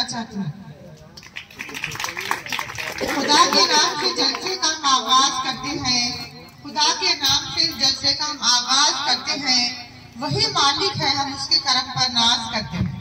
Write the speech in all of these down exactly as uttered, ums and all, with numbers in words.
चाहती हूँ। खुदा के नाम से जलसे का हम आगाज करते हैं, खुदा के नाम से जलसे का हम आगाज करते हैं, वही मालिक है, हम उसके करम पर नाज करते हैं।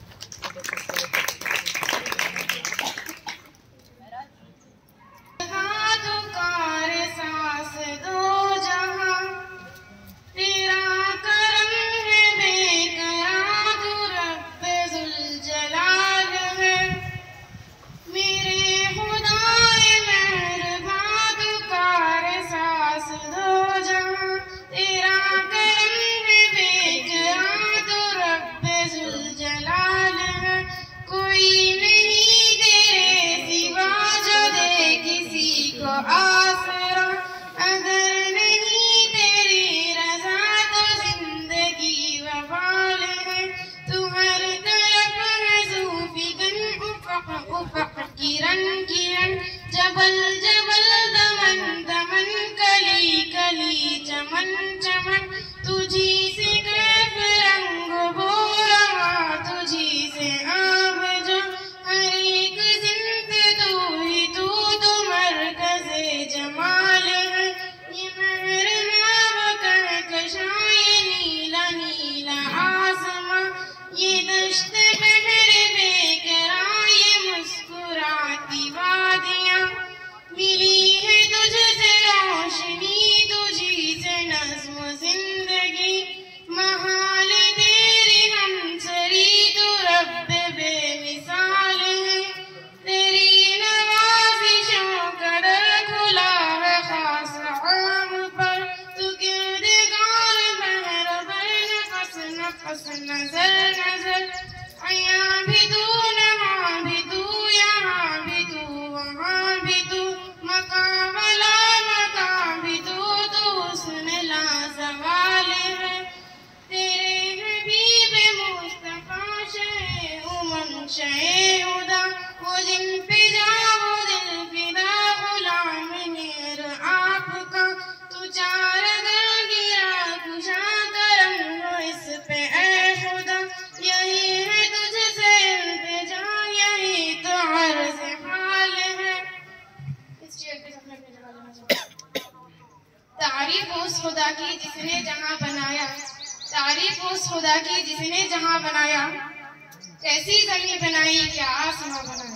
जबल जबल दमन दमन कली कली चमन चमन तुझी से कैफ रंग बोरा तुझी से आब जो हर एक जिंद तू ही तू तो मरकज़े जमाल है। ये महर नाव कहकशाए नीला नीला आसमां, ये दश्त बहर बेकरार ये मुस्कुराती वादियां, मिली है तुझसे रोशनी तुझी से नज़्म जिंदगी, महाल तेरी हमसरी तू रब बेमिसाल है। तेरी नवाज़िशों का दर खुला है खास आम पर, तू किरदगार महर बर नफस नफस नजर नजर, यहाँ भी तू वहाँ भी तू यहाँ भी तू वहाँ भी तू, मकाम ला मकाम भी तू तू हुस्न ला ज़वाल है। तेरे हबीब मुस्तफा शे उमम शे हुदा, वो जिन पे जाओ दिल फिदा गुलाम नेर आपका, तू चार दर गिरा कुशा करम हो इस पे ऐ खुदा, यही है तुझसे इल्तिजा यही तो अर्ज़ हाल है। इस शेर पे सबने अपनी जगह लेना चाहिए। तारीफ उस खुदा की जिसने जहां बनाया, तारीफ उस खुदा की जिसने जहां बनाया, कैसी जमीन बनाई क्या आसमां बनाया।